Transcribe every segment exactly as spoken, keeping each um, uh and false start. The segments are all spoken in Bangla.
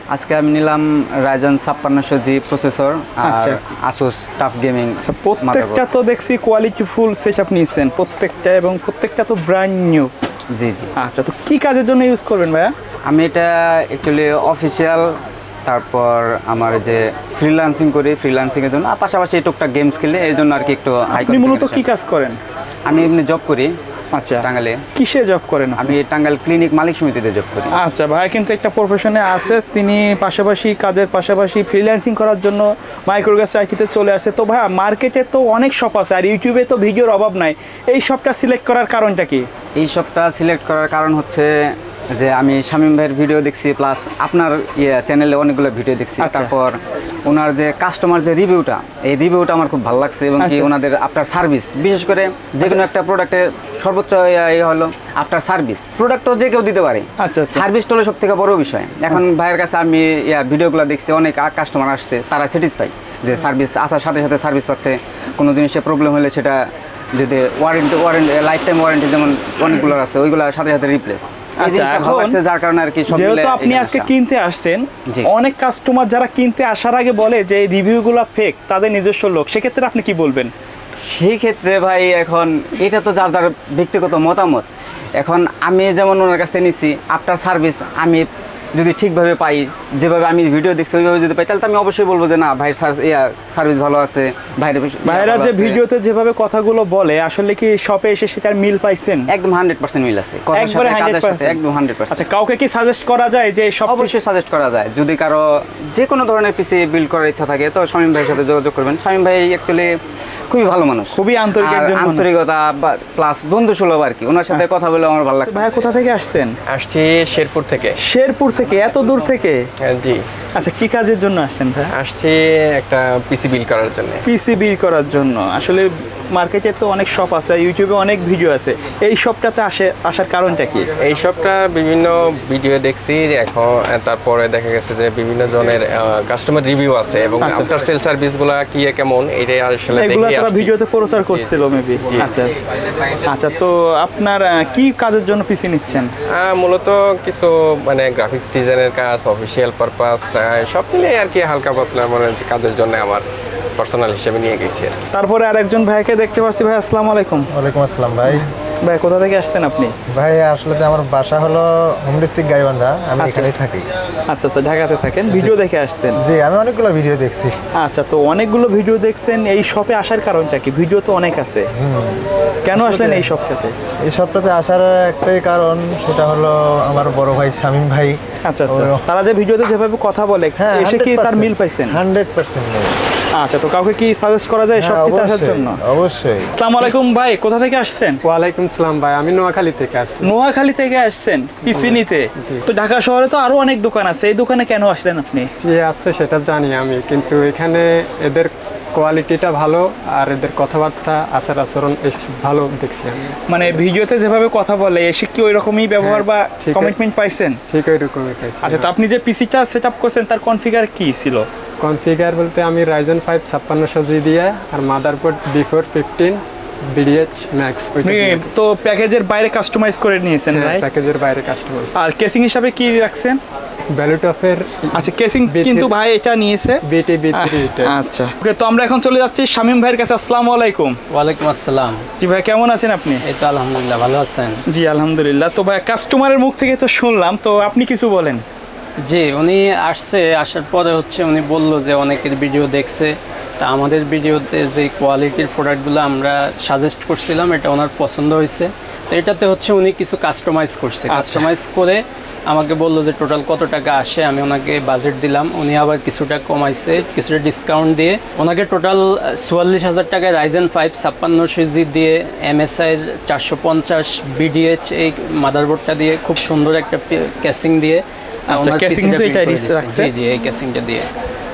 আজকে আমি নিলাম Ryzen ছাপ্পান্নশো জি প্রসেসর আর Asus টাফ গেমিং। আচ্ছা, প্রত্যেকটা তো দেখছি কোয়ালিটি ফুল সেটআপ নিয়েছেন প্রত্যেকটা, এবং প্রত্যেকটা তো ব্র্যান্ড নিউ। জি জি। আচ্ছা, তো কি কাজের জন্য ইউজ করবেন ভাইয়া? আমি এটা অ্যাকচুয়ালি অফিসিয়াল, তারপর আমার যে ফ্রিল্যান্সিং করি, ফ্রিল্যান্সিং এর জন্য, আর পাশাপাশি টুকটাক গেমস খেলে এই জন্য আর কি একটু হাই। আপনি মূলত কি কাজ করেন? আমি এমনি জব করি। আচ্ছা, টাঙ্গাইলে। কিসে জব করেন? আমি টাঙ্গাইল ক্লিনিক মালিক সমিতিতে জব করি। আচ্ছা, ভাই কিন্তু একটা প্রফেশনে আছে, তিনি পাশাপাশি কাজের পাশাপাশি ফ্রিল্যান্সিং করার জন্য মাইক্রোগ্যাস আইটিতে চলে আসে। তো ভাই মার্কেটে তো অনেক শপ আছে, আর ইউটিউবে তো ভিডিওর অভাব নাই, এই শপটা সিলেক্ট করার কারণটা কি? এই শপটা সিলেক্ট করার কারণ হচ্ছে যে আমি শামীম ভাইয়ের ভিডিও দেখছি, প্লাস আপনার ইয়ে চ্যানেলে অনেকগুলো ভিডিও দেখছি। তারপর ওনার যে কাস্টমার যে রিভিউটা, এই রিভিউটা আমার খুব ভালো লাগছে, এবং কি ওনাদের আফটার সার্ভিস, বিশেষ করে যে কোনো একটা প্রোডাক্টের সর্বোচ্চ ইয়ে হলো আফটার সার্ভিস। প্রোডাক্টও যে কেউ দিতে পারে, আচ্ছা, সার্ভিসটা হলো সব থেকে বড় বিষয়। এখন ভাইয়ের কাছে আমি ইয়া ভিডিওগুলো দেখছি, অনেক কাস্টমার আসছে, তারা স্যাটিসফাই যে সার্ভিস আসার সাথে সাথে সার্ভিস পাচ্ছে। কোনো জিনিসে প্রবলেম হলে সেটা যদি warranty warranty lifetime warranty যেমন অনেকগুলো আছে, ওইগুলোর সাথে সাথে রিপ্লেস। আচ্ছা, যার কারণে আর কি যেহেতু আপনি আজকে কিনতে আসছেন, অনেক কাস্টমার যারা কিনতে আসার আগে বলে যে রিভিউগুলো ফেক, তাদের নিজস্ব লোক, সেক্ষেত্রে আপনি কি বলবেন? সেই ক্ষেত্রে ভাই এখন এটা তো যার যার ব্যক্তিগত মতামত। এখন আমি যেমন ওনার কাছ থেকে নিচ্ছি আফটার সার্ভিস, আমি যদি ঠিকভাবে পাই, যেভাবে আমি ভিডিও দেখছি ওইভাবে যদি পাই, তাহলে তো আমি অবশ্যই বলবো যে না ভাই সার্ভিস ভালো আছে। ভাইরা ভাইরা যে ভিডিওতে যেভাবে কথাগুলো বলে, আসলে কি শপে এসে সেটার মিল পাইছেন? একদম হান্ড্রেড পার্সেন্ট মিল আছে, একবারে হান্ড্রেড পার্সেন্ট, একদম হান্ড্রেড পার্সেন্ট। আচ্ছা, কাউকে কি সাজেস্ট করা যায় যে সব? অবশ্যই সাজেস্ট করা যায়। যদি কারো যে কোনো ধরনের পিসি বিল্ড করার ইচ্ছা থাকে, তো শামীম ভাইয়ের সাথে যোগাযোগ করবেন। শামীম ভাই অ্যাকচুয়ালি খুবই ভালো মানুষ, খুবই আন্তরিক একজন, আন্তরিকতা প্লাস বন্ধু সুলভ আর কি। ওনার সাথে কথা বলে আমার ভালো লাগছে। ভাই কোথা থেকে আসছেন? আসছি শেরপুর থেকে। শেরপুর থেকে? এত দূর থেকে? জি। আচ্ছা, কি কাজের জন্য আসছেন ভাই? আসছি একটা পিসি বিল্ড করার জন্য। পিসি বিল্ড করার জন্য? আসলে মার্কেটে তো অনেক শপ আছে, ইউটিউবে অনেক ভিডিও আছে, এই শপটাতে আসে আসার কারণটা কি? এই শপটা বিভিন্ন ভিডিও দেখছি, এখন তারপরে দেখা গেছে যে বিভিন্ন জনের কাস্টমার রিভিউ আছে, এবং আফটার সেল সার্ভিসগুলো কি কেমন এটাই আসলে দেখি। এগুলো তারা ভিডিওতে প্রচার করছিল মেবি। আচ্ছা আচ্ছা, তো আপনার কি কাজের জন্য পিসি নিচ্ছেন? মূলত কিছু মানে গ্রাফিক্স ডিজাইনের কাজ, অফিসিয়াল পারপাস, সব মিলে আর কি হালকা পাতলা মানে কাজের জন্য আমার পার্সোনাল হিসেবে নিয়ে গেছি। তারপরে আরেকজন ভাইকে দেখতে পাচ্ছি। ভাই আসসালামু আলাইকুম। ওয়ালাইকুম আসসালাম ভাই। ভাই কোথা থেকে আসছেন আপনি? ভাই আসলে আমার বাসা হলো হোম ডিস্ট্রিক্ট গাইবান্ধা, আমি এখানেই থাকি। আচ্ছা আচ্ছা, ঢাকাতে থাকেন, ভিডিও দেখে আসছেন? জি, আমি অনেকগুলো ভিডিও দেখছি। আচ্ছা, তো অনেকগুলো ভিডিও দেখছেন, এই শপে আসার কারণটা কি? ভিডিও তো অনেক আছে, কেন আসলেন এই শপটাতে? এই শপটাতে আসার একটাই কারণ, সেটা হলো আমার বড় ভাই শামীম ভাই। আচ্ছা আচ্ছা, তারা যে ভিডিওতে যেভাবে কথা বলে, এসে কি তার মিল পাইছেন? Hundred percent. আচ্ছা, তো কাউকে কি সাজেস্ট করা যায় শপটিতে আসার জন্য? অবশ্যই। আসসালামু আলাইকুম ভাই, কোথা থেকে আসছেন? ওয়ালাইকুম সালাম ভাই, আমি নোয়াখালী থেকে আসছি। নোয়াখালী থেকে আসছেন পিসি নিতে? তো ঢাকা শহরে তো আরো অনেক দোকান আছে, এই দোকানে কেন আসলেন আপনি? জি আছে, সেটা জানি আমি, কিন্তু এখানে এদের কোয়ালিটিটা ভালো, আর এদের কথাবার্তা আচার আচরণ ভালো দেখছি আমি। মানে ভিডিওতে যেভাবে কথা বলে, এসে কি ওই রকমই ব্যবহার বা কমিটমেন্ট পাইছেন? ঠিক ওই রকমই পাইছি। আচ্ছা, তো আপনি যে পিসিটা সেটআপ করছেন, তার কনফিগার কি ছিল? কনফিগার বলতে আমি রাইজেন ফাইভ ছাপ্পান্নশো জি দিয়ে, আর motherboard B four fifteen BDH max. তো প্যাকেজের বাইরে কাস্টমাইজ করে নিয়েছেন ভাই? প্যাকেজের বাইরে কাস্টমাইজ। আর কেসিং হিসাবে কি রাখছেন? ভ্যালুটফের। আচ্ছা, কেসিং কিন্তু ভাই এটা নিয়েছে বিটি বি থ্রি এটা। আচ্ছা, ওকে, তো আমরা এখন চলে যাচ্ছি শামীম ভাইয়ের কাছে। আসসালামু আলাইকুম। ওয়ালাইকুম আসসালাম। জি ভাই, কেমন আছেন আপনি? এই তো আলহামদুলিল্লাহ, ভালো আছেন? জি আলহামদুলিল্লাহ। তো ভাই কাস্টমারের মুখ থেকে তো শুনলাম, তো আপনি কিছু বলেন। জি, উনি আসছে, আসার পরে হচ্ছে উনি বলল যে অনেকের ভিডিও দেখছে, তা আমাদের ভিডিওতে যে কোয়ালিটির প্রোডাক্টগুলো আমরা সাজেস্ট করছিলাম, এটা ওনার পছন্দ হয়েছে। তো এটাতে হচ্ছে উনি কিছু কাস্টমাইজ করছে, কাস্টমাইজ করে আমাকে বললো যে টোটাল কত টাকা আসে। আমি ওনাকে বাজেট দিলাম, উনি আবার কিছুটা কমাইছে, কিছুটা ডিসকাউন্ট দিয়ে ওনাকে টোটাল চুয়াল্লিশ হাজার টাকায় রাইজেন ফাইভ ছাপ্পান্নশো জি দিয়ে এমএসআইয়ের চারশো পঞ্চাশ বিডিএইচ এই মাদারবোর্ডটা দিয়ে খুব সুন্দর একটা ক্যাসিং দিয়ে ওনার পিসিটা বিল্ড করে দিয়েছে। জি জি, এই ক্যাসিংটা দিয়ে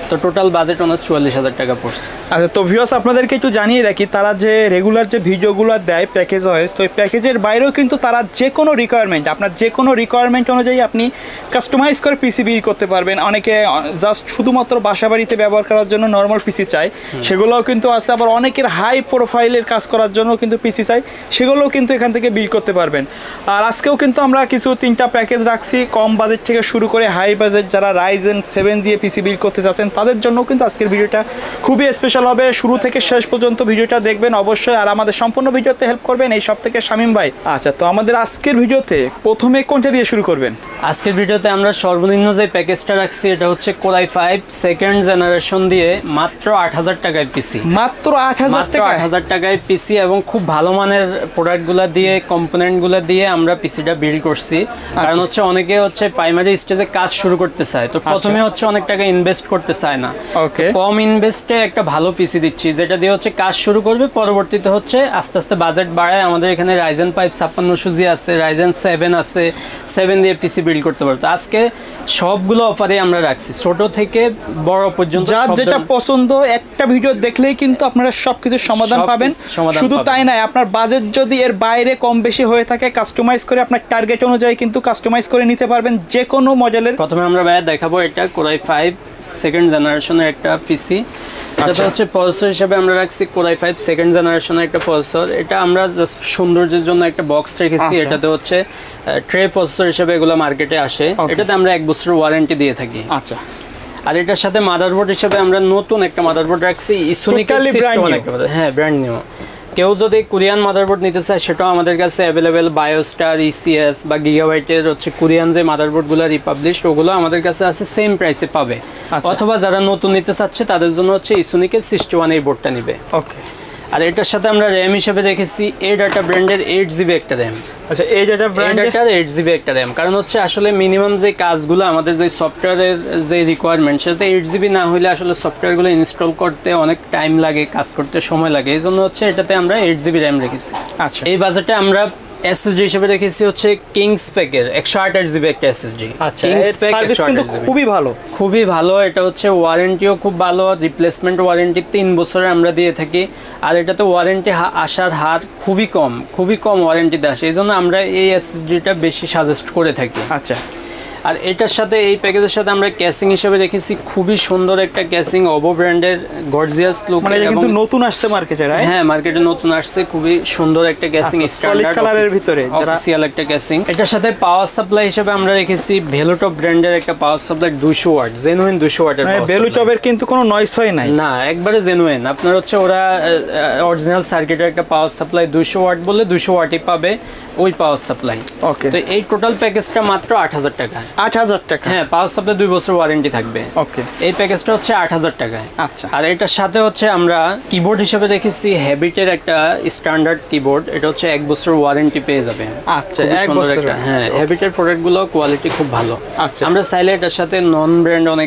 তো টোটাল বাজেট ওনার চুয়াল্লিশ হাজার টাকা পড়ছে। আচ্ছা, তো ভিউয়ার্স আপনাদেরকে একটু জানিয়ে রাখি, তারা যে রেগুলার যে ভিডিওগুলো দেয় প্যাকেজ ওয়াইজ, তো এই প্যাকেজের বাইরেও কিন্তু তারা যে কোনো রিকোয়ারমেন্ট, আপনার যে কোনো রিকোয়ারমেন্ট অনুযায়ী আপনি কাস্টমাইজ করে পিসি বিল্ড করতে পারবেন। অনেকে জাস্ট শুধুমাত্র বাসা বাড়িতে ব্যবহার করার জন্য নর্মাল পিসি চাই, সেগুলোও কিন্তু আছে। আবার অনেকের হাই প্রোফাইলের কাজ করার জন্য কিন্তু পিসি চাই, সেগুলোও কিন্তু এখান থেকে বিল্ড করতে পারবেন। আর আজকেও কিন্তু আমরা কিছু তিনটা প্যাকেজ রাখছি, কম বাজেট থেকে শুরু করে হাই বাজেট, যারা রাইজেন সেভেন দিয়ে পিসি বিল্ড করতে চাচ্ছেন তাদের জন্য কিন্তু আজকের ভিডিওটা খুবই স্পেশাল হবে। শুরু থেকে শেষ পর্যন্ত ভিডিওটা দেখবেন অবশ্যই, আর আমাদের সম্পূর্ণ ভিডিওতে হেল্প করবেন এই সব থেকে শামীম ভাই। আচ্ছা, তো আমাদের আজকের ভিডিওতে প্রথমে কোনটা দিয়ে শুরু করবেন? আজকের ভিডিওতে আমরা সর্বনিম্ন যে প্যাকেজটা রাখছি এটা হচ্ছে core i five second generation দিয়ে মাত্র আট হাজার টাকায় পিসি। মাত্র আট হাজার টাকা? আট হাজার টাকায় পিসি, এবং খুব ভালো মানের প্রোডাক্টগুলো দিয়ে, কম্পোনেন্টগুলো দিয়ে আমরা পিসিটা বিল্ড করছি। কারণ হচ্ছে অনেকে হচ্ছে প্রাইমারি স্টেজে কাজ শুরু করতে চায়, তো প্রথমে হচ্ছে অনেক টাকা ইনভেস্ট করতে চায় না। ওকে, কম ইনভেস্টে একটা ভালো পিসি দিচ্ছি যেটা দিয়ে হচ্ছে কাজ শুরু করবে, পরবর্তীতে হচ্ছে আস্তে আস্তে বাজেট বাড়ায়। আমাদের এখানে রাইজেন ফাইভ ছাপ্পান্নশো জি আছে, রাইজেন সেভেন আছে, সেভেন দিয়ে পিসি বিল্ড করতে পারবে। তো আজকে সবগুলো অফারে আমরা রাখছি, ছোট থেকে বড় পর্যন্ত, যার যেটা পছন্দ একটা ভিডিও দেখলেই কিন্তু আপনারা সবকিছু সমাধান পাবেন। শুধু তাই নয়, আপনার বাজেট যদি এর বাইরে কম বেশি হয়ে থাকে, কাস্টমাইজ করে আপনার টার্গেট অনুযায়ী কিন্তু কাস্টমাইজ করে নিতে পারবেন যে কোনো মডেলের। প্রথমে আমরা ভাইয়া দেখাবো এটা কোর আই ফাইভ সেকেন্ড জেনারেশনের একটা পিসি। এটা তো হচ্ছে প্রসেসর হিসেবে আমরা রাখছি কোর আই ফাইভ সেকেন্ড জেনারেশনের একটা প্রসেসর। এটা আমরা জাস্ট সৌন্দর্যের জন্য একটা বক্স রেখেছি। এটাতে হচ্ছে ট্রে প্রসেসর হিসেবে এগুলো মার্কেটে আসে। এটাতে আমরা এক বছরের ওয়ারেন্টি দিয়ে থাকি। আচ্ছা, আর এটার সাথে মাদারবোর্ড হিসেবে আমরা নতুন একটা মাদারবোর্ড রাখছি, ইসোনিকের সিস্টেম। হ্যাঁ, ব্র্যান্ড নিউ। কেউ যদি কোরিয়ান মাদারবোর্ড নিতে চায় সেটাও আমাদের কাছে অ্যাভেলেবেল। বায়োস্টার, ইসিএস বা গিগাবাইটের হচ্ছে কোরিয়ান যে মাদারবোর্ডগুলো রিপাবলিশড, ওগুলো আমাদের কাছে আছে, সেম প্রাইসে পাবে। অথবা যারা নতুন নিতে চাচ্ছে তাদের জন্য হচ্ছে ইসোনিকের সিক্সটি ওয়ান এই বোর্ডটা নিবে। ওকে। আর এটার সাথে আমরা র্যাম হিসেবে রেখেছি এ ডাটা ব্র্যান্ডের এইট জিবি একটা র্যাম। আচ্ছা, এই ডাটা ব্র্যান্ডের এইট জিবি একটা র্যাম, কারণ হচ্ছে আসলে মিনিমাম যে কাজগুলো আমাদের যে সফটওয়্যারের যে রিকোয়ারমেন্ট, সেটাতে এইট জিবি না হলে আসলে সফটওয়্যারগুলো ইনস্টল করতে অনেক টাইম লাগে, কাজ করতে সময় লাগে। এই জন্য হচ্ছে এটাতে আমরা এইট জিবি র্যাম রেখেছি। আচ্ছা, এই বাজেটে আমরা এসএসডি হিসেবে রেখেছি হচ্ছে কিংস প্যাকের একশো আঠাশ জিবি একটা এসএসডি। আচ্ছা, কিংস প্যাক কিন্তু খুবই ভালো, খুবই ভালো। এটা হচ্ছে ওয়ারেন্টিও খুব ভালো, রিপ্লেসমেন্ট ওয়ারেন্টি তিন বছরের আমরা দিয়ে থাকি। আর এটাতে ওয়ারেন্টি আসার হার খুবই কম, খুবই কম ওয়ারেন্টিতে আসে, এই জন্য আমরা এই এসএসডিটা বেশি সাজেস্ট করে থাকি। আচ্ছা, আর এটার সাথে এই প্যাকেজের সাথে আমরা ক্যাসিং হিসেবে রেখেছি খুবই সুন্দর একটা ক্যাসিং, ওভো ব্র্যান্ডের, গর্জিয়াস লুক। মানে এটা কিন্তু নতুন আসছে মার্কেটে, রাইট? হ্যাঁ, মার্কেটে নতুন আসছে, খুবই সুন্দর একটা ক্যাসিং, স্ট্যান্ডার্ড কালারের ভিতরে অফিশিয়াল একটা ক্যাসিং। এটার সাথে পাওয়ার সাপ্লাই হিসেবে আমরা রেখেছি ভেলোটপ ব্র্যান্ডের একটা পাওয়ার সাপ্লাই, দুইশো ওয়াট, জেনুইন দুইশো ওয়াটের। মানে ভেলোটপের কিন্তু কোনো নয়েজ হয় নাই না, একবারে জেনুইন। আপনার হচ্ছে ওরা অরিজিনাল সার্কিটের একটা পাওয়ার সাপ্লাই, দুইশো ওয়াট বলে দুইশো ওয়াটই পাবে ওই পাওয়ার সাপ্লাই। ওকে। তো এই টোটাল প্যাকেজটা মাত্র আট হাজার টাকা। আট হাজার টাকা? হ্যাঁ, পাওয়ার সাপ্লাই দুই বছর ওয়ারেন্টি থাকবে। ওকে। এই প্যাকেজটা হচ্ছে আট হাজার টাকায়। আচ্ছা। আর এটার সাথে হচ্ছে আমরা কিবোর্ড হিসেবে রেখেছি হ্যাবিটের একটা স্ট্যান্ডার্ড কিবোর্ড। এটা হচ্ছে এক বছর ওয়ারেন্টি পেয়ে যাবে। আচ্ছা, এক বছর। হ্যাঁ, হ্যাবিটের প্রোডাক্টগুলো কোয়ালিটি খুব ভালো। আচ্ছা। আমরা চাইলে এটার সাথে নন ব্র্যান্ড অনেক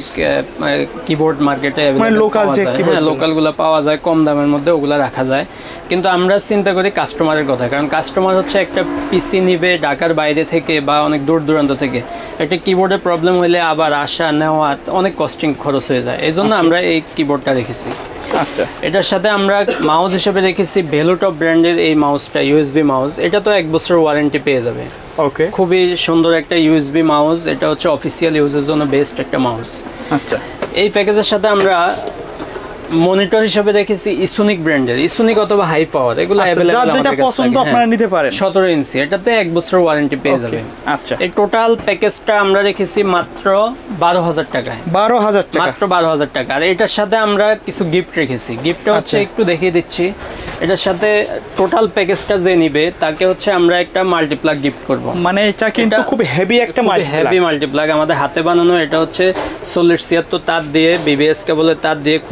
কিবোর্ড মার্কেটে মানে লোকাল যে কিবোর্ড, হ্যাঁ, লোকালগুলো পাওয়া যায় কম দামের মধ্যে, ওগুলা রাখা যায়। কিন্তু আমরা চিন্তা করি কাস্টমারের কথা, কারণ কাস্টমার হচ্ছে একটা পিসি নিবে ঢাকার বাইরে থেকে বা অনেক দূর দূরান্ত থেকে, একটা কিবোর্ডের প্রবলেম হলে আবার আসা নেওয়া অনেক কস্টিং খরচ হয়ে যায়, এই জন্য আমরা এই কিবোর্ডটা রেখেছি। আচ্ছা, এটার সাথে আমরা মাউস হিসেবে রেখেছি ভেলোটপ ব্র্যান্ডের এই মাউসটা, ইউএসবি মাউস। এটা তো এক বছর ওয়ারেন্টি পেয়ে যাবে। ওকে। খুবই সুন্দর একটা ইউএসবি মাউস, এটা হচ্ছে অফিসিয়াল ইউজের জন্য বেস্ট একটা মাউস। আচ্ছা। এই প্যাকেজের সাথে আমরা মনিটর হিসেবে রেখেছি ইসোনিক ব্র্যান্ডের, ইসোনিক অথবা হাই পাওয়ার, এগুলো अवेलेबल আমাদের কাছে পছন্দ আপনারা নিতে পারেন। সতেরো ইঞ্চি, এটাতে এক বছর ওয়ারেন্টি পেয়ে যাবে। আচ্ছা, এই টোটাল প্যাকেজটা আমরা রেখেছি মাত্র বারো হাজার টাকায়। বারো হাজার টাকা? মাত্র বারো হাজার টাকা। আর এটার সাথে আমরা কিছু গিফট রেখেছি। গিফটটা হচ্ছে একটু দেখিয়ে দিচ্ছি। এটার সাথে টোটাল প্যাকেজটা যে নিবে তাকে হচ্ছে আমরা একটা মাল্টিপ্লাগ গিফট করব। মানে এটা কিন্তু খুব হেভি একটা মাল্টিপ্লাগ, হেভি মাল্টিপ্লাগ আমাদের হাতে বানানো। এটা হচ্ছে চল্লিশ ছিয়াত্তর তার দিয়ে, বিবিএস কেবলের তার দিয়ে খুব হেভি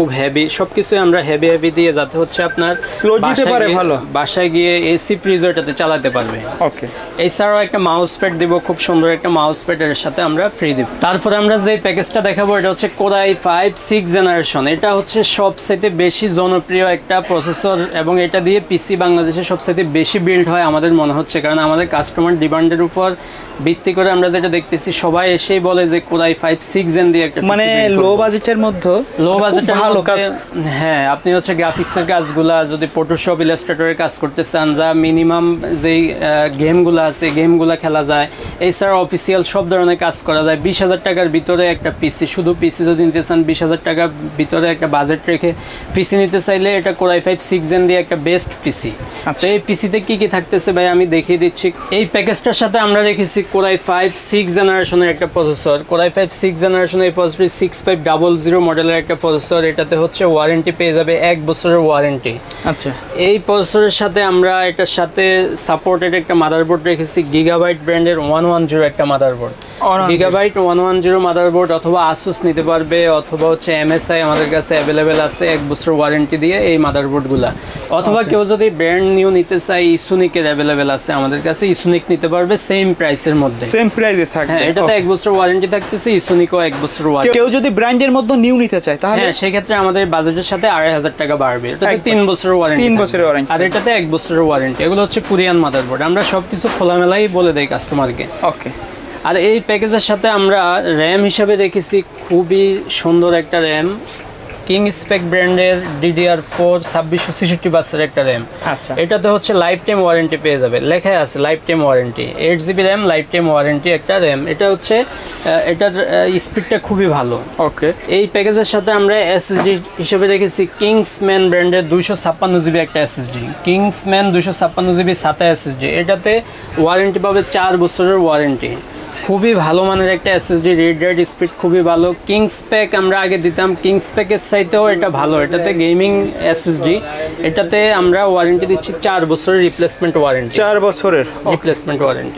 সবকিছু আমরা হেভি হেভি দিয়ে যাতে হচ্ছে আপনার Load দিতে পারে ভালো। বাসায় গিয়ে এসি ফ্রিজও এটাতে চালাতে পারবে। ওকে, এছাড়াও একটা মাউস প্যাড দিব, খুব সুন্দর একটা মাউস প্যাড এর সাথে আমরা ফ্রি দিব। তারপরে আমরা যে প্যাকেজটা দেখাবো এটা হচ্ছে core i five six generation. এটা হচ্ছে সবচেয়ে বেশি জনপ্রিয় একটা প্রসেসর এবং এটা দিয়ে পিসি বাংলাদেশে সবচেয়ে বেশি বিল্ড হয় আমাদের মনে হচ্ছে, কারণ আমাদের কাস্টমার ডিমান্ডের উপর ভিত্তি করে আমরা যেটা দেখতেছি সবাই এসেই বলে যে core i five six gen দিয়ে একটা মানে লো বাজেটের মধ্যে লো বাজেটের ভালো কাজ। হ্যাঁ, আপনি হচ্ছে গ্রাফিক্সের কাজগুলা যদি ফটোশপ ইলাস্ট্রেটরের কাজ করতে চান, যা মিনিমাম যেই গেমগুলো আছে গেমগুলো খেলা যায়, এছাড়া অফিসিয়াল সব ধরনের কাজ করা যায়। বিশ হাজার টাকার ভিতরে একটা পিসি, শুধু পিসি যদি নিতে চান বিশ হাজার টাকার ভিতরে একটা বাজেট রেখে পিসি নিতে চাইলে এটা core i five six gen দিয়ে একটা বেস্ট পিসি। আচ্ছা, এই পিসিতে কি কি থাকতেছে ভাই আমি দেখিয়ে দিচ্ছি। এই প্যাকেজটার সাথে আমরা রেখেছি কোর আই ফাইভ সিক্স জেনারেশনের একটা processor. Core i five six জেনারেশনের এই প্রসেসরটি সিক্স ফাইভ ডাবল জিরো মডেলের একটা প্রসেসর। এটাতে হচ্ছে ওয়ারেন্টি পেয়ে যাবে এক বছরের ওয়ারেন্টি। আচ্ছা, এই প্রসেসরের সাথে আমরা এটার সাথে সাপোর্টেড একটা মাদারবোর্ড রেখেছি, গিগাবাইট ব্র্যান্ডের ওয়ান ওয়ান জিরো একটা motherboard. Gigabyte one one zero motherboard অথবা আসুস নিতে পারবে, অথবা হচ্ছে এমএসআই আমাদের কাছে অ্যাভেলেবেল আছে এক বছর ওয়ারেন্টি দিয়ে এই মাদারবোর্ডগুলো। অথবা কেউ যদি ব্র্যান্ড নিউ নিতে চাই ইসুনিকের অ্যাভেলেবেল আছে আমাদের কাছে, ইসুনিক নিতে পারবে সেম প্রাইসের মধ্যে, সেম প্রাইসে থাকবে। হ্যাঁ, এটাতে এক বছর ওয়ারেন্টি থাকতেছে, ইসুনিকও এক বছর ওয়ারেন্টি। কেউ যদি ব্র্যান্ডের মধ্যে নিউ নিতে চায় তাহলে হ্যাঁ, সেই ক্ষেত্রে আমাদের বাজেটের সাথে আড়াই হাজার টাকা বাড়বে। এটাতে তিন বছরের ওয়ারেন্টি, তিন বছরের ওয়ারেন্টি, আর এটাতে এক বছরের ওয়ারেন্টি। এগুলো হচ্ছে কোরিয়ান মাদারবোর্ড, আমরা সবকিছু খোলামেলাই বলে দেই কাস্টমারকে। ওকে, আর এই প্যাকেজের সাথে আমরা র্যাম হিসাবে রেখেছি খুবই সুন্দর একটা র্যাম, কিং স্পেক ব্র্যান্ডের ডিডিআর ফোর ছাব্বিশশো ছেষট্টি বাসের একটা র্যাম। আচ্ছা, এটাতে হচ্ছে লাইফ টাইম ওয়ারেন্টি পেয়ে যাবে, লেখাই আছে lifetime warranty, eight GB RAM lifetime warranty একটা র্যাম। এটা হচ্ছে এটার স্পিডটা খুবই ভালো। ওকে, এই প্যাকেজের সাথে আমরা এসএসডি হিসেবে রেখেছি কিংসম্যান ব্র্যান্ডের দুইশো ছাপ্পান্ন জিবি একটা এসএসডি, কিংসম্যান দুইশো ছাপ্পান্ন জিবি সাতা এসএসডি। এটাতে ওয়ারেন্টি পাবে চার বছরের ওয়ারেন্টি, খুবই ভালো মানের একটা এসএসডি, রিড রাইট স্পিড খুবই ভালো। কিংস প্যাক আমরা আগে দিতাম, কিংস প্যাকের চাইতেও এটা ভালো, এটাতে গেমিং এসএসডি। এটাতে আমরা ওয়ারেন্টি দিচ্ছি চার বছরের রিপ্লেসমেন্ট ওয়ারেন্টি, চার বছরের রিপ্লেসমেন্ট ওয়ারেন্টি।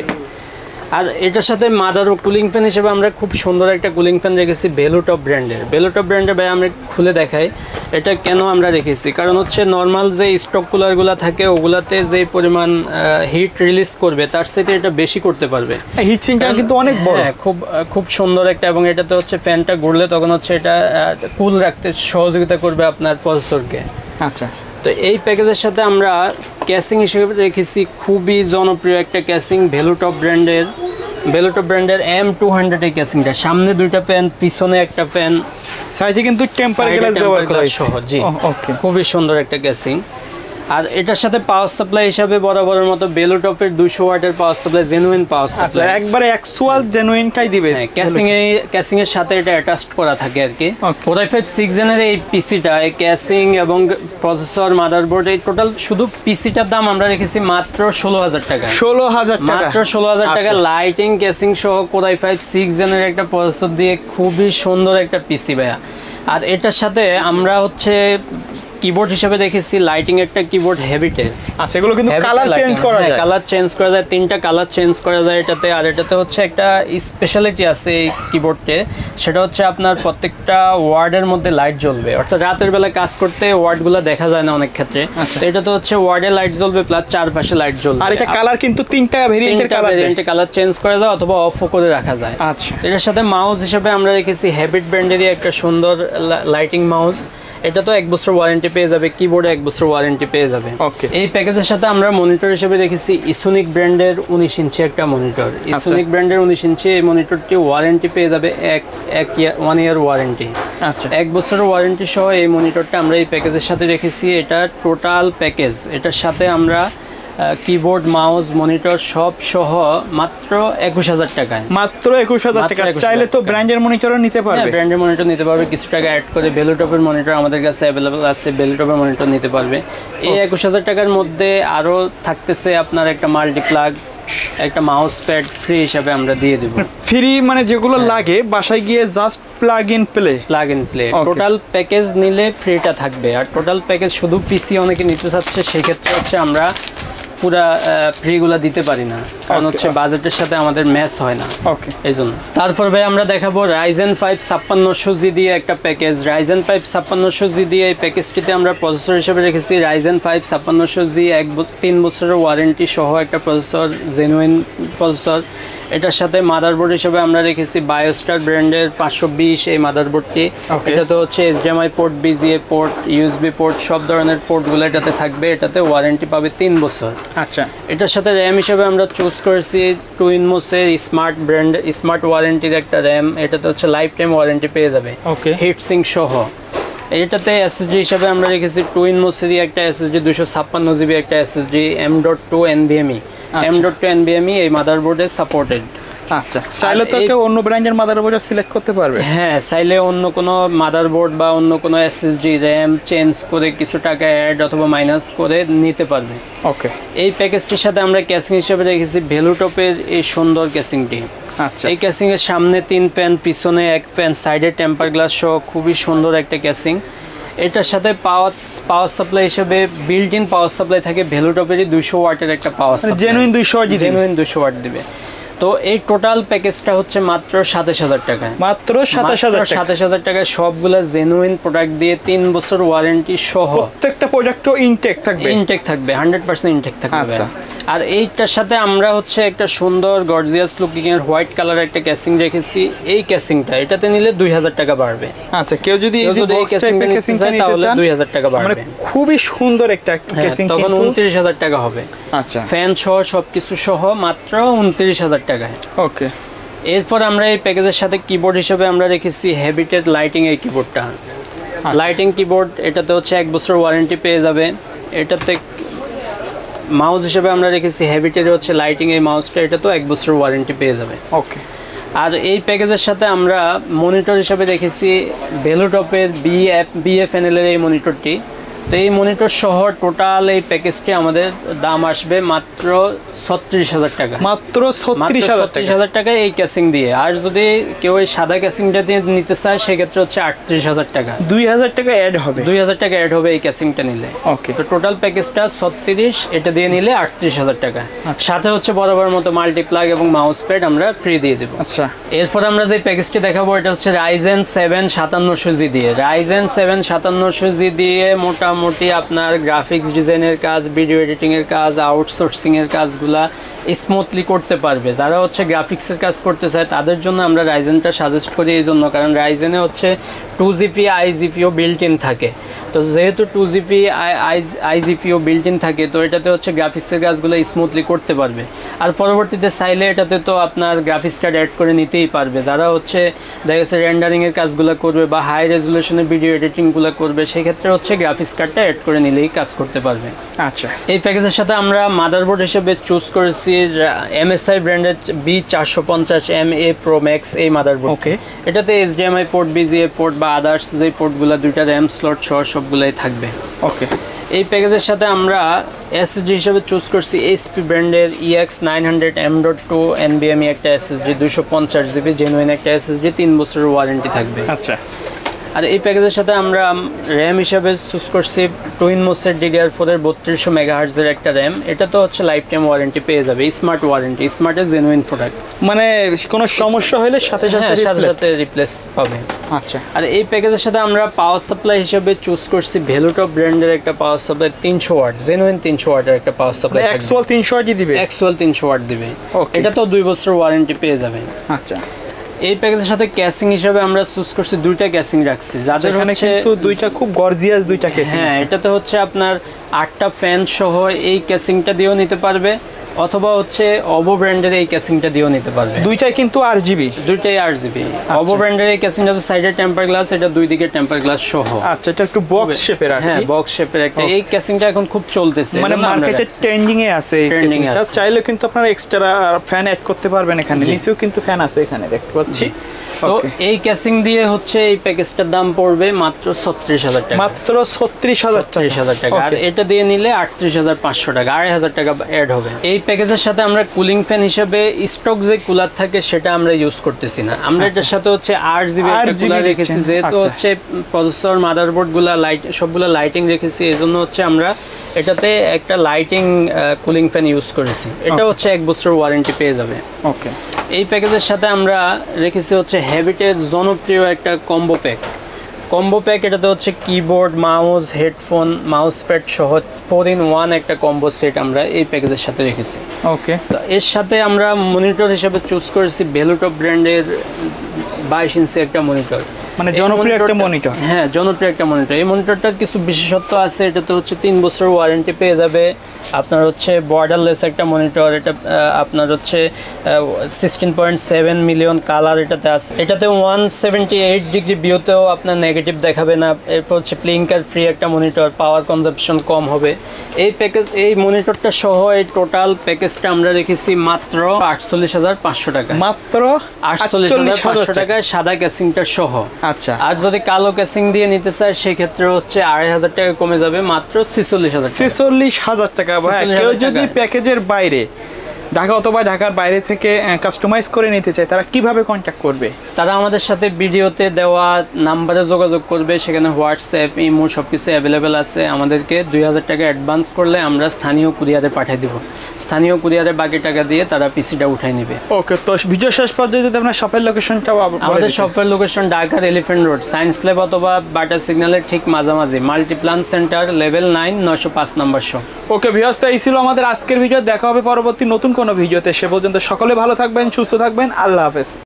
আর এটার সাথে মাদার ও কুলিং ফ্যান হিসেবে আমরা খুব সুন্দর একটা কুলিং ফ্যান রেখেছি বেলুটপ ব্র্যান্ডের। বেলুটপ ব্র্যান্ডের ভাই আমরা খুলে দেখাই এটা কেন আমরা রেখেছি, কারণ হচ্ছে নর্মাল যে স্টক কুলারগুলো থাকে ওগুলাতে যে পরিমাণ হিট রিলিজ করবে তার সাথে এটা বেশি করতে পারবে। হিট সিঙ্কটা কিন্তু অনেক বড়, হ্যাঁ, খুব খুব সুন্দর একটা, এবং এটাতে হচ্ছে ফ্যানটা ঘুরলে তখন হচ্ছে এটা কুল রাখতে সহযোগিতা করবে আপনার প্রসেসরকে। আচ্ছা, তো এই প্যাকেজের সাথে আমরা ক্যাসিং হিসেবে রেখেছি খুবই জনপ্রিয় একটা ক্যাসিং, ভেলুটপ ব্র্যান্ডের ভেলুটপ ব্র্যান্ডের এম টু হান্ড্রেড এই ক্যাসিংটা। সামনে দুইটা ফ্যান, পিছনে একটা ফ্যান, সাইডে কিন্তু টেম্পার গ্লাস ব্যবহার করা হয়েছে সহ। জি, ওকে, খুবই সুন্দর একটা ক্যাসিং। আর এটার সাথে পাওয়ার সাপ্লাই হিসাবে বরাবরের মতো বেলুটপের দুইশো ওয়াটের power supply, genuine power supply, একবারে অ্যাকচুয়াল জেনুইনটাই দিবে। হ্যাঁ, ক্যাসিং এ ক্যাসিং এর সাথে এটা অ্যাটাচড করা থাকে আর কি। কোর আই ফাইভ সিক্স জেনের এই পিসিটা, এই ক্যাসিং এবং প্রসেসর মাদারবোর্ড এই টোটাল শুধু পিসিটার দাম আমরা রেখেছি মাত্র ষোলো হাজার টাকা, ষোলো হাজার টাকা, মাত্র ষোলো হাজার টাকা। লাইটিং ক্যাসিং সহ কোর আই ফাইভ সিক্স জেনের একটা প্রসেসর দিয়ে খুবই সুন্দর একটা পিসি ভাইয়া। আর এটার সাথে আমরা হচ্ছে কিবোর্ড হিসেবে দেখেছি লাইটিং একটা কিবোর্ড হেভিটের। আচ্ছা, এগুলো কিন্তু কালার চেঞ্জ করা যায়, কালার চেঞ্জ করা যায়, তিনটা কালার চেঞ্জ করা যায় এটাতে। আর এটাতে হচ্ছে একটা স্পেশালিটি আছে এই কিবোর্ডে, সেটা হচ্ছে আপনার প্রত্যেকটা ওয়ার্ডের মধ্যে লাইট জ্বলবে, অর্থাৎ রাতের বেলা কাজ করতে ওয়ার্ডগুলো দেখা যায় না অনেক ক্ষেত্রে। তো এটাতে হচ্ছে ওয়ার্ডে লাইট জ্বলবে প্লাস চারপাশে লাইট জ্বলবে। আর এটা কালার কিন্তু তিনটা ভেরিয়েন্টের কালার, ভেরিয়েন্টে কালার চেঞ্জ করা যায় অথবা অফও করে রাখা যায়। আচ্ছা, এটার সাথে মাউস হিসেবে আমরা রেখেছি হ্যাবিট ব্র্যান্ডেরই একটা সুন্দর লাইটিং মাউস। এটা তো এক বছর ওয়ারেন্টি পেয়ে যাবে, কিবোর্ডে এক বছর ওয়ারেন্টি পেয়ে যাবে। ওকে, এই প্যাকেজের সাথে আমরা মনিটর হিসেবে রেখেছি ইসুনিক ব্র্যান্ডের উনিশ ইঞ্চি একটা মনিটর। ইসুনিক ব্র্যান্ডের উনিশ ইঞ্চি এই মনিটরটি ওয়ারেন্টি পেয়ে যাবে এক এক ওয়ান ইয়ার ওয়ারেন্টি। আচ্ছা, এক বছরের ওয়ারেন্টি সহ এই মনিটরটা আমরা এই প্যাকেজের সাথে রেখেছি। এটা টোটাল প্যাকেজ, এটার সাথে আমরা কিবোর্ড মাউস মনিটর সব সহ মাত্র একুশ হাজার টাকায়, মাত্র একুশ হাজার টাকা। চাইলে তো ব্র্যান্ডের মনিটরও নিতে পারবে, ব্র্যান্ডের মনিটর নিতে পারবে, কিছু টাকা অ্যাড করে। বেলুটপের মনিটর আমাদের কাছে অ্যাভেলেবল আছে, বেলুটপের মনিটর নিতে পারবে। এই একুশ হাজার টাকার মধ্যে আরও থাকতেছে আপনার একটা মাল্টিপ্লাগ, একটা মাউস প্যাড ফ্রি হিসাবে আমরা দিয়ে দেব। ফ্রি মানে যেগুলো লাগে বাসায় গিয়ে just plug in play, plug in play. Total package নিলে ফ্রিটা থাকবে। আর টোটাল প্যাকেজ শুধু পিসি অনেকে নিতে চাচ্ছে, সেক্ষেত্রে হচ্ছে আমরা পুরা ফ্রিগুলা দিতে পারি না, কারণ হচ্ছে বাজেটের সাথে আমাদের ম্যাচ হয় না। ওকে, এই জন্য। তারপর ভাই আমরা দেখাবো রাইজেন ফাইভ ছাপ্পান্নশো জি দিয়ে একটা প্যাকেজ। রাইজেন ফাইভ ছাপ্পান্নশো জি দিয়ে এই প্যাকেজটিতে আমরা প্রসেসর হিসেবে রেখেছি রাইজেন ফাইভ ছাপ্পান্নশো জি, এক তিন বছরের ওয়ারেন্টি সহ একটা প্রসেসর, জেনুইন প্রসেসর। এটার সাথে মাদারবোর্ড হিসেবে আমরা রেখেছি বায়োস্টার ব্র্যান্ডের পাঁচশো বিশ এই মাদারবোর্ডটি। এটা তো হচ্ছে HDMI port, VGA port, USB port, সব ধরনের পোর্টগুলো এটাতে থাকবে। এটাতে ওয়ারেন্টি পাবে তিন বছর। আচ্ছা, এটার সাথে র্যাম হিসেবে আমরা চুজ করেছি টুইনমোসের স্মার্ট ব্র্যান্ড, স্মার্ট ওয়ারেন্টির একটা র্যাম। এটাতে হচ্ছে লাইফ টাইম ওয়ারেন্টি পেয়ে যাবে, ওকে, হিটসিং সহ। এটাতে এসএসডি হিসাবে আমরা রেখেছি টুইনমোসেরই একটা এসএসডি, দুশো ছাপ্পান্ন জিবি একটা SSD, M dot two NVMe, M dot two NVMe এই মাদারবোর্ডে সাপোর্টেড। আচ্ছা, চাইলে তো কেউ অন্য ব্র্যান্ডের মাদারবোর্ড সিলেক্ট করতে পারবে। হ্যাঁ, চাইলে অন্য কোনো মাদারবোর্ড বা অন্য কোনো এসএসডি র্যাম চেঞ্জ করে কিছু টাকা অ্যাড অথবা মাইনাস করে নিতে পারবে। ওকে, এই প্যাকেজটির সাথে আমরা ক্যাসিং হিসেবে রেখেছি ভেলুটপের এই সুন্দর ক্যাসিংটি। আচ্ছা, এই ক্যাসিং এর সামনে তিন প্যান, পিছনে এক প্যান, সাইডে টেম্পার গ্লাস সহ খুবই সুন্দর একটা ক্যাসিং। এটার সাথে পাওয়ার পাওয়ার সাপ্লাই হিসেবে বিল্ট ইন পাওয়ার সাপ্লাই থাকে ভেলুটপেরই দুইশো ওয়াটের একটা পাওয়ার সাপ্লাই, জেনুইন দুইশো ওয়াট, জেনুইন দুইশো ওয়াট দিবে। তো এই টোটাল প্যাকেজটা হচ্ছে মাত্র সাতাশ হাজার টাকায়, মাত্র সাতাশ হাজার টাকা, সাতাশ হাজার টাকায় সবগুলা জেনুইন প্রোডাক্ট দিয়ে তিন বছর ওয়ারেন্টি সহ। প্রত্যেকটা প্রোডাক্টও ইনটেক থাকবে, ইনটেক থাকবে, হান্ড্রেড পার্সেন্ট ইনটেক থাকবে। আচ্ছা, আর এইটার সাথে আমরা হচ্ছে একটা সুন্দর গর্জিয়াস লুকিং এর হোয়াইট কালার একটা ক্যাসিং রেখেছি। এই ক্যাসিংটা এটাতে নিলে দুই হাজার টাকা বাড়বে। আচ্ছা, কেউ যদি এই বক্স টাইপের ক্যাসিংটা নিতে চান দুই হাজার টাকা বাড়বে, মানে খুবই সুন্দর একটা ক্যাসিং, তখন উনত্রিশ হাজার টাকা হবে। আচ্ছা, ফ্যান সহ সবকিছু সহ মাত্র উনত্রিশ হাজার টাকায়। ওকে, এরপর আমরা এই প্যাকেজের সাথে কিবোর্ড হিসেবে আমরা রেখেছি হ্যাবিটেড লাইটিং এই কিবোর্ডটা। লাইটিং কিবোর্ড, এটাতে হচ্ছে এক বছর ওয়ারেন্টি পেয়ে যাবে। এটাতে মাউস হিসেবে আমরা রেখেছি হ্যাবিটের হচ্ছে লাইটিং এই মাউসটা, এটা তো এক বছর ওয়ারেন্টি পেয়ে যাবে। ওকে, আর এই প্যাকেজের সাথে আমরা মনিটর হিসেবে রেখেছি ভেলুটপের বিএফ বিএফএনএল-এর এই মনিটরটি। তো এই মনিটর সহ টোটাল এই প্যাকেজটি আমাদের দাম আসবে মাত্র ছত্রিশ হাজার টাকা, মাত্র ছত্রিশ হাজার টাকা এই ক্যাসিং দিয়ে। আর যদি কেউ এই সাদা ক্যাসিংটা দিয়ে নিতে চায় সেক্ষেত্রে হচ্ছে আটত্রিশ হাজার টাকা, দুই হাজার টাকা অ্যাড হবে, দুই হাজার টাকা অ্যাড হবে এই ক্যাসিংটা নিলে। ওকে, তো টোটাল প্যাকেজটা ছত্রিশ, এটা দিয়ে নিলে আটত্রিশ হাজার টাকা। সাথে হচ্ছে বরাবর মতো মাল্টিপ্লাগ এবং মাউস প্যাড আমরা ফ্রি দিয়ে দেবো। আচ্ছা, এরপর আমরা যে প্যাকেজটি দেখাবো এটা হচ্ছে রাইজেন সেভেন সাতান্নশো জি দিয়ে। রাইজেন সেভেন সাতান্নশো জি দিয়ে মোটামুটি আপনার গ্রাফিক্স ডিজাইনের কাজ, ভিডিও এডিটিংয়ের কাজ, আউটসোর্সিংয়ের কাজগুলা স্মুথলি করতে পারবে। যারা হচ্ছে গ্রাফিক্সের কাজ করতে চায় তাদের জন্য আমরা রাইজেনটা সাজেস্ট করি এই জন্য, কারণ রাইজেনে হচ্ছে টু জিপি আই জিপিও বিল্ট ইন থাকে। তো যেহেতু টু জিপি আই জিপিও বিল্ট ইন থাকে, তো এটাতে হচ্ছে গ্রাফিক্সের কাজগুলো স্মুথলি করতে পারবে। আর পরবর্তীতে চাইলে এটাতে তো আপনার গ্রাফিক্স কার্ড অ্যাড করে নিতেই পারবে। যারা হচ্ছে দেখা গেছে রেন্ডারিংয়ের কাজগুলো করবে বা হাই রেজুলেশনের ভিডিও এডিটিংগুলো করবে, সেক্ষেত্রে হচ্ছে গ্রাফিক্স কার্ডটা অ্যাড করে নিলেই কাজ করতে পারবে। আচ্ছা, এই প্যাকেজের সাথে আমরা মাদারবোর্ড হিসেবে চুজ করেছি এমএসআই ব্র্যান্ডের বি চারশো পঞ্চাশ এম এ প্রো ম্যাক্স এই মাদারবোর্ড। ওকে, এটাতে এইচডিএমআই পোর্ট, বিজিএ পোর্ট বা আদার্স যে পোর্টগুলো দুইটা র্যাম স্লট সহ সবগুলোই থাকবে। ওকে, এই প্যাকেজের সাথে আমরা এসএসডি হিসেবে চুজ করছি এইচপি ব্র্যান্ডের EX nine hundred M dot two এনবিএমই একটা এসএসডি, দুইশো পঞ্চাশ জিবি জেনুইন একটা এসএসডি, তিন বছরের ওয়ারেন্টি থাকবে। আচ্ছা, আর এই প্যাকেজের সাথে আমরা র্যাম হিসাবে চুজ করছি টুইনমোসের ডিডিআর ফোরের বত্রিশশো মেগাহার্জের একটা র্যাম। এটা তো হচ্ছে লাইফ টাইম ওয়ারেন্টি পেয়ে যাবে, স্মার্ট ওয়ারেন্টি, স্মার্টের জেনুইন প্রোডাক্ট, মানে কোনো সমস্যা হলে সাথে সাথে সাথে সাথে রিপ্লেস পাবে। আচ্ছা, আর এই প্যাকেজের সাথে আমরা পাওয়ার সাপ্লাই হিসেবে চুজ করছি ভেলুটপ ব্র্যান্ডের একটা পাওয়ার সাপ্লাই, তিনশো ওয়াট, জেনুইন তিনশো ওয়াটের একটা পাওয়ার সাপ্লাই, অ্যাকচুয়াল তিনশো ওয়াটই দিবে, অ্যাকচুয়াল তিনশো ওয়াট দিবে। এটা তো দুই বছর ওয়ারেন্টি পেয়ে যাবে। আচ্ছা, এই প্যাকেজের সাথে ক্যাসিং হিসেবে আমরা চুজ করছি দুইটা ক্যাসিং রাখছি, যাদের হচ্ছে কিন্তু দুইটা খুব গর্জিয়াস দুইটা ক্যাসিং। হ্যাঁ, এটাতে হচ্ছে আপনার আটটা ফ্যান সহ এই ক্যাসিংটা দিয়েও নিতে পারবে, অথবা হচ্ছে অবো ব্র্যান্ডের এই ক্যাসিংটা দিয়েও নিতে পারবে। দুইটাই কিন্তু আর জিবি, দুইটাই আর জিবি। অবো ব্র্যান্ডের এই ক্যাসিংটা তো সাইডে টেম্পার গ্লাস, এটা দুই দিকে টেম্পার গ্লাস সহ। আচ্ছা, এটা একটু বক্স শেপের আর কি। হ্যাঁ, বক্স শেপের একটা এই ক্যাসিংটা এখন খুব চলতেছে, মানে মার্কেটে ট্রেন্ডিং এ আছে এই ক্যাসিংটা। চাইলে কিন্তু আপনারা এক্সট্রা ফ্যান অ্যাড করতে পারবেন, এখানে নিচেও কিন্তু ফ্যান আছে, এখানে দেখতে পাচ্ছি। তো এই ক্যাসিং দিয়ে হচ্ছে এই প্যাকেজটার দাম পড়বে মাত্র ছত্রিশ হাজার টাকা, মাত্র ছত্রিশ হাজার টাকা। আর এটা দিয়ে নিলে আটত্রিশ হাজার পাঁচশো টাকা, আড়াই হাজার টাকা অ্যাড হবে। এই প্যাকেজের সাথে আমরা কুলিং ফ্যান হিসেবে স্টক যে কুলার থাকে সেটা আমরা ইউজ করতেছি না, আমরা এটার সাথে হচ্ছে আট জিবি একটা কুলার রেখেছি। যেহেতু হচ্ছে প্রসেসর, মাদারবোর্ড গুলা লাইট সবগুলা লাইটিং রেখেছি, এই জন্য হচ্ছে আমরা এটাতে একটা লাইটিং কুলিং ফ্যান ইউজ করেছি, এটা হচ্ছে এক বছর ওয়ারেন্টি পেয়ে যাবে। ওকে, এই প্যাকেজের সাথে আমরা রেখেছি হচ্ছে হ্যাবিটের জনপ্রিয় একটা কম্বো প্যাক। কম্বো প্যাক এটাতে হচ্ছে keyboard, mouse, headphone, mouse pad সহ ফোর ইন ওয়ান একটা কম্বো সেট আমরা এই প্যাকেজের সাথে রেখেছি। ওকে, তো এর সাথে আমরা মনিটর হিসেবে চুজ করেছি ভেলুটপ ব্র্যান্ডের বাইশ ইঞ্চি একটা মনিটর, মানে জনপ্রিয় একটা মনিটর। হ্যাঁ, জনপ্রিয় একটা মনিটর। এই মনিটরটার কিছু বিশেষত্ব আছে, এটাতে হচ্ছে তিন বছর ওয়ারেন্টি পেয়ে যাবে। আপনার হচ্ছে বর্ডারলেস একটা মনিটর, এটা আপনার হচ্ছে sixteen point seven million colour এটাতে আছে। এটাতে ওয়ান সেভেন্টি এইট ডিগ্রি ভিউতেও আপনার নেগেটিভ দেখাবে না। এরপর হচ্ছে ব্লিঙ্কার ফ্রি একটা মনিটর, পাওয়ার কনজাম্পশন কম হবে। এই প্যাকেজ, এই মনিটরটা সহ এই টোটাল প্যাকেজটা আমরা রেখেছি মাত্র আটচল্লিশ হাজার পাঁচশো টাকা। মাত্র আটচল্লিশ হাজার পাঁচশো টাকায় সাদা ক্যাসিংটা সহ। আচ্ছা, আর যদি কালো ক্যাসিং দিয়ে নিতে চায় সেক্ষেত্রে হচ্ছে আড়াই হাজার টাকা কমে যাবে, মাত্র ছেচল্লিশ হাজার ছেচল্লিশ হাজার টাকা। ভাই কেউ যদি প্যাকেজের বাইরে ঢাকা অথবা ঢাকার বাইরে থেকে কাস্টমাইজ করে নিতে চায় তারা কিভাবে কন্ট্যাক্ট করবে? তারা আমাদের সাথে ভিডিওতে দেওয়া নাম্বারে যোগাযোগ করবে, সেখানে হোয়াটসঅ্যাপ, ইমো সব কিছু অ্যাভেলেবেল আছে। আমাদেরকে দুই হাজার টাকা অ্যাডভান্স করলে আমরা স্থানীয় কুরিয়ারে পাঠিয়ে দেবো, স্থানীয় কুরিয়ারে বাকি টাকা দিয়ে তারা পিসিটা উঠাই নেবে। ওকে, তো ভিডিও শেষ পর্যন্ত যদি আপনার শপের লোকেশনটা আমাদের শপের লোকেশন ঢাকার এলিফ্যান্ট রোড, সায়েন্স ল্যাব অথবা বাটার সিগন্যালের ঠিক মাঝামাঝি, মাল্টিপ্লান সেন্টার, লেভেল নাইন, নয়শো পাঁচ নম্বর শপ। ওকে ভিউয়ার্স, তো এই ছিল আমাদের আজকের ভিডিও। দেখা হবে পরবর্তী নতুন কোনো ভিডিওতে। সে পর্যন্ত সকলে ভালো থাকবেন, সুস্থ থাকবেন। আল্লাহ হাফেজ।